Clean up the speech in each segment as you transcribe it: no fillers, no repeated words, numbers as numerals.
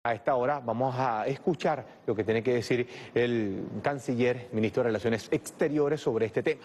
A esta hora vamos a escuchar lo que tiene que decir el canciller, ministro de Relaciones Exteriores sobre este tema.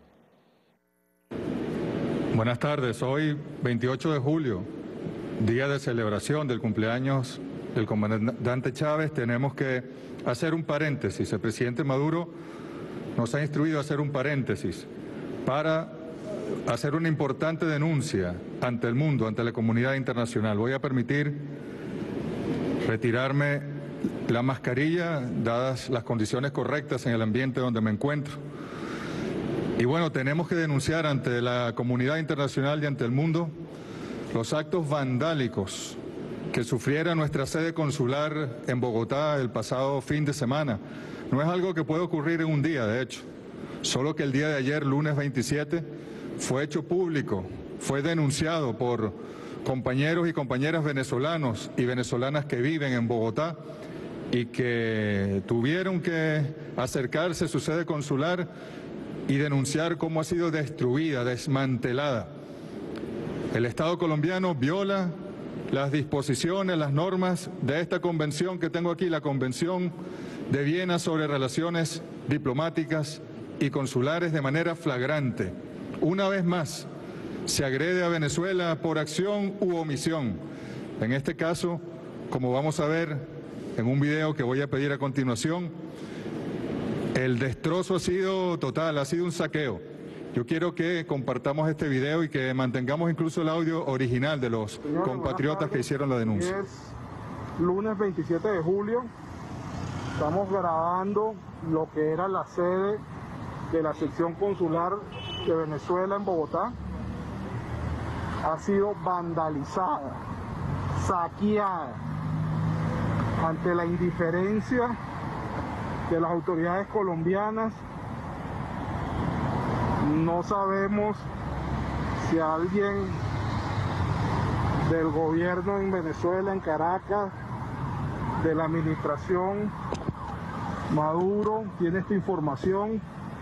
Buenas tardes, hoy 28 de julio, día de celebración del cumpleaños del comandante Chávez, tenemos que hacer un paréntesis. El presidente Maduro nos ha instruido a hacer un paréntesis para hacer una importante denuncia ante el mundo, ante la comunidad internacional. Voy a permitir retirarme la mascarilla, dadas las condiciones correctas en el ambiente donde me encuentro. Y bueno, tenemos que denunciar ante la comunidad internacional y ante el mundo los actos vandálicos que sufriera nuestra sede consular en Bogotá el pasado fin de semana. No es algo que puede ocurrir en un día, de hecho. Solo que el día de ayer, lunes 27, fue hecho público, fue denunciado por compañeros y compañeras venezolanos y venezolanas que viven en Bogotá y que tuvieron que acercarse a su sede consular y denunciar cómo ha sido destruida, desmantelada. El Estado colombiano viola las disposiciones, las normas de esta convención que tengo aquí, la Convención de Viena sobre Relaciones Diplomáticas y Consulares, de manera flagrante. Una vez más, se agrede a Venezuela por acción u omisión. En este caso, como vamos a ver en un video que voy a pedir a continuación, el destrozo ha sido total, ha sido un saqueo. Yo quiero que compartamos este video y que mantengamos incluso el audio original de los compatriotas que hicieron la denuncia. Es lunes 27 de julio, estamos grabando lo que era la sede de la sección consular de Venezuela en Bogotá. Ha sido vandalizada, saqueada, ante la indiferencia de las autoridades colombianas. No sabemos si alguien del gobierno en Venezuela, en Caracas, de la administración Maduro, tiene esta información.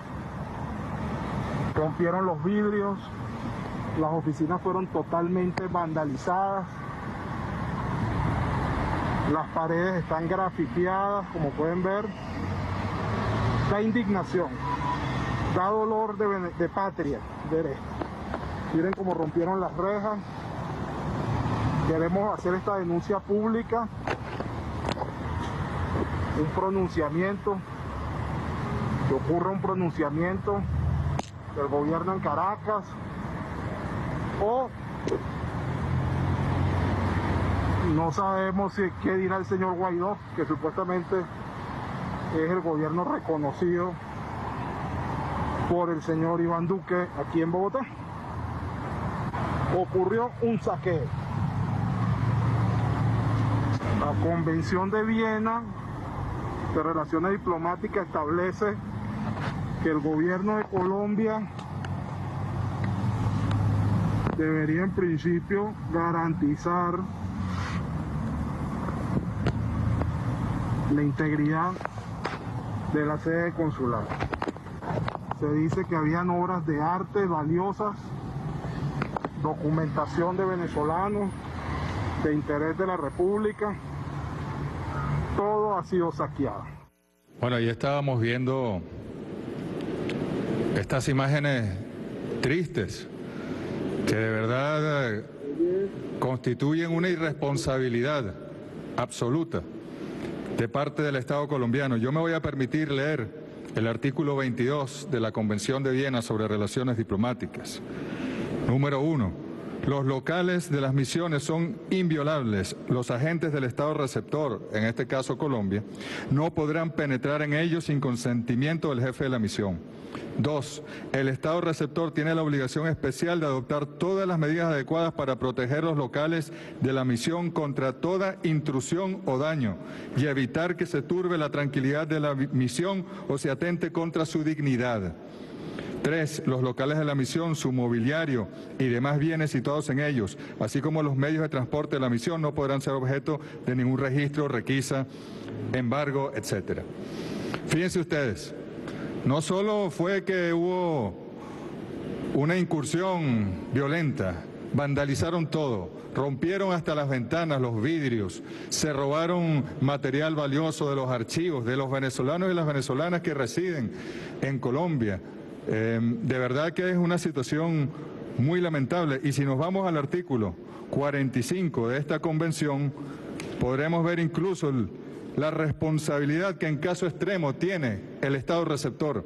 Rompieron los vidrios, las oficinas fueron totalmente vandalizadas, las paredes están grafiteadas, como pueden ver. Da indignación, da dolor de patria ver esto. Miren cómo rompieron las rejas. Queremos hacer esta denuncia pública, un pronunciamiento, que ocurra un pronunciamiento del gobierno en Caracas, o no sabemos qué dirá el señor Guaidó, que supuestamente es el gobierno reconocido por el señor Iván Duque aquí en Bogotá. Ocurrió un saqueo. La Convención de Viena de Relaciones Diplomáticas establece que el gobierno de Colombia debería en principio garantizar la integridad de la sede consular. Se dice que habían obras de arte valiosas, documentación de venezolanos de interés de la República. Todo ha sido saqueado. Bueno, ahí estábamos viendo estas imágenes tristes que de verdad constituyen una irresponsabilidad absoluta de parte del Estado colombiano. Yo me voy a permitir leer el artículo 22 de la Convención de Viena sobre Relaciones Diplomáticas. Número 1. Los locales de las misiones son inviolables. Los agentes del Estado receptor, en este caso Colombia, no podrán penetrar en ellos sin consentimiento del jefe de la misión. 2. El Estado receptor tiene la obligación especial de adoptar todas las medidas adecuadas para proteger los locales de la misión contra toda intrusión o daño y evitar que se turbe la tranquilidad de la misión o se atente contra su dignidad. 3. Los locales de la misión, su mobiliario y demás bienes situados en ellos, así como los medios de transporte de la misión, no podrán ser objeto de ningún registro, requisa, embargo, etc. Fíjense ustedes, no solo fue que hubo una incursión violenta, vandalizaron todo. rompieron hasta las ventanas, los vidrios, se robaron material valioso de los archivos, de los venezolanos y las venezolanas que residen en Colombia. De verdad que es una situación muy lamentable. Y si nos vamos al artículo 45 de esta convención, podremos ver incluso la responsabilidad que en caso extremo tiene el Estado receptor.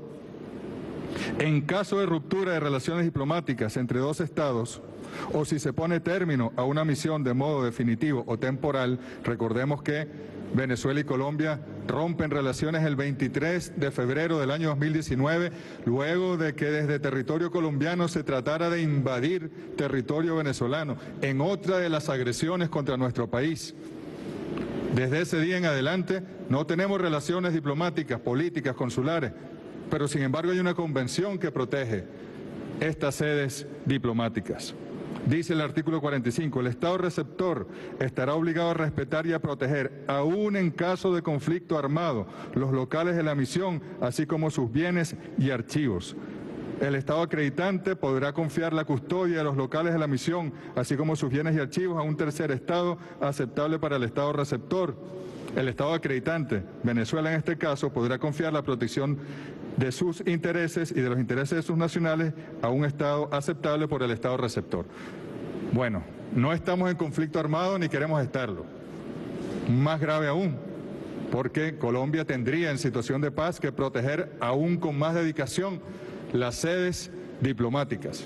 En caso de ruptura de relaciones diplomáticas entre dos estados, o si se pone término a una misión de modo definitivo o temporal, recordemos que Venezuela y Colombia rompen relaciones el 23 de febrero del año 2019, luego de que desde territorio colombiano se tratara de invadir territorio venezolano, en otra de las agresiones contra nuestro país. Desde ese día en adelante no tenemos relaciones diplomáticas, políticas, consulares, pero sin embargo hay una convención que protege estas sedes diplomáticas. Dice el artículo 45, el Estado receptor estará obligado a respetar y a proteger, aún en caso de conflicto armado, los locales de la misión, así como sus bienes y archivos. El Estado acreditante podrá confiar la custodia de los locales de la misión, así como sus bienes y archivos, a un tercer Estado aceptable para el Estado receptor. El Estado acreditante, Venezuela en este caso, podrá confiar la protección de sus intereses y de los intereses de sus nacionales a un Estado aceptable por el Estado receptor. Bueno, no estamos en conflicto armado ni queremos estarlo. Más grave aún, porque Colombia tendría en situación de paz que proteger aún con más dedicación las sedes diplomáticas.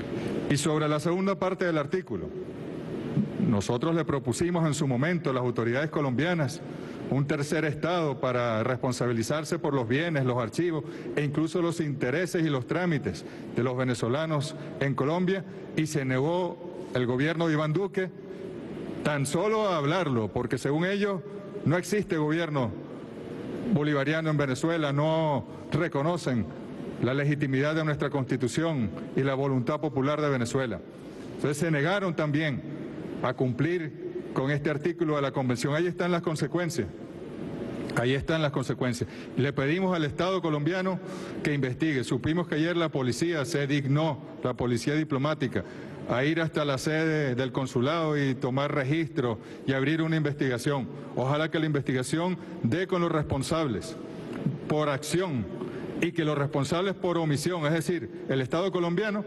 Y sobre la segunda parte del artículo, nosotros le propusimos en su momento a las autoridades colombianas un tercer Estado para responsabilizarse por los bienes, los archivos e incluso los intereses y los trámites de los venezolanos en Colombia, y se negó el gobierno de Iván Duque tan solo a hablarlo, porque según ellos no existe gobierno bolivariano en Venezuela, no reconocen la legitimidad de nuestra Constitución y la voluntad popular de Venezuela. Entonces se negaron también a cumplir con este artículo de la Convención. Ahí están las consecuencias. Ahí están las consecuencias. Le pedimos al Estado colombiano que investigue. Supimos que ayer la policía se dignó, la policía diplomática, a ir hasta la sede del consulado y tomar registro y abrir una investigación. Ojalá que la investigación dé con los responsables por acción y que los responsables por omisión, es decir, el Estado colombiano,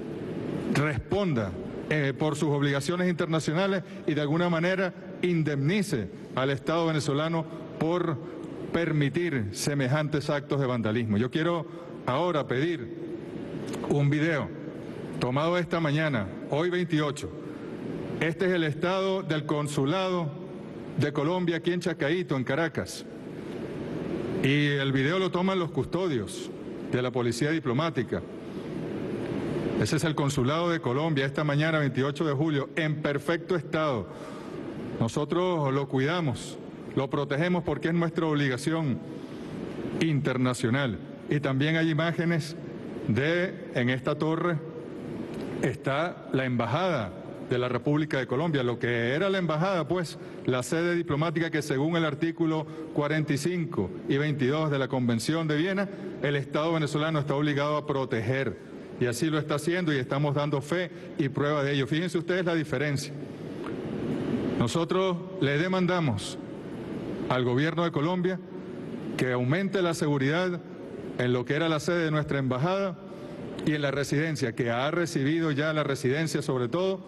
responda por sus obligaciones internacionales y de alguna manera indemnice al Estado venezolano por permitir semejantes actos de vandalismo. Yo quiero ahora pedir un video tomado esta mañana, hoy 28. Este es el estado del consulado de Colombia aquí en Chacaíto, en Caracas. Y el video lo toman los custodios de la policía diplomática. Ese es el consulado de Colombia, esta mañana 28 de julio, en perfecto estado. Nosotros lo cuidamos, lo protegemos porque es nuestra obligación internacional. Y también hay imágenes en esta torre está la embajada de la República de Colombia, lo que era la embajada, pues, la sede diplomática que según el artículo 45 y 22 de la Convención de Viena, el Estado venezolano está obligado a proteger. Y así lo está haciendo y estamos dando fe y prueba de ello. Fíjense ustedes la diferencia. Nosotros le demandamos al gobierno de Colombia que aumente la seguridad en lo que era la sede de nuestra embajada y en la residencia, que ha recibido ya la residencia sobre todo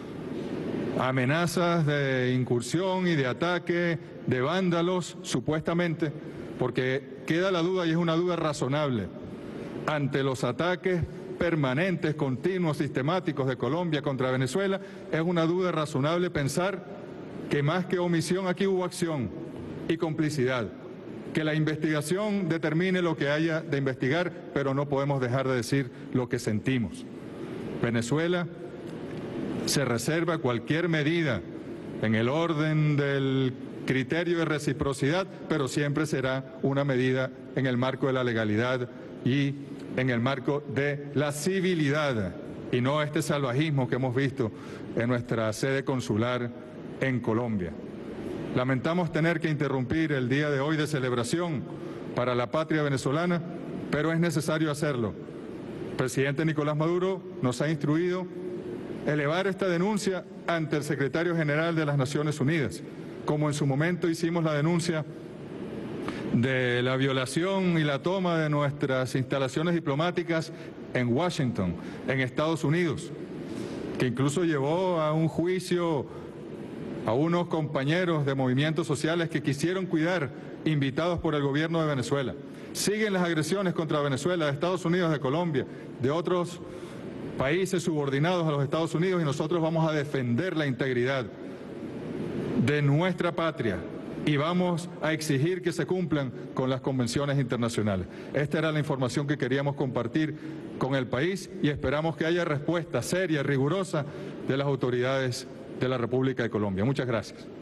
amenazas de incursión y de ataque de vándalos, supuestamente, porque queda la duda y es una duda razonable ante los ataques permanentes, continuos, sistemáticos de Colombia contra Venezuela. Es una duda razonable pensar que más que omisión aquí hubo acción y complicidad. Que la investigación determine lo que haya de investigar, pero no podemos dejar de decir lo que sentimos. Venezuela se reserva cualquier medida en el orden del criterio de reciprocidad, pero siempre será una medida en el marco de la legalidad y en el marco de la civilidad, y no este salvajismo que hemos visto en nuestra sede consular en Colombia. Lamentamos tener que interrumpir el día de hoy de celebración para la patria venezolana, pero es necesario hacerlo. El presidente Nicolás Maduro nos ha instruido elevar esta denuncia ante el secretario general de las Naciones Unidas, como en su momento hicimos la denuncia de la violación y la toma de nuestras instalaciones diplomáticas en Washington, en Estados Unidos, que incluso llevó a un juicio a unos compañeros de movimientos sociales que quisieron cuidar, invitados por el gobierno de Venezuela. Siguen las agresiones contra Venezuela, de Estados Unidos, de Colombia, de otros países subordinados a los Estados Unidos, y nosotros vamos a defender la integridad de nuestra patria y vamos a exigir que se cumplan con las convenciones internacionales. Esta era la información que queríamos compartir con el país y esperamos que haya respuesta seria, rigurosa de las autoridades de la República de Colombia. Muchas gracias.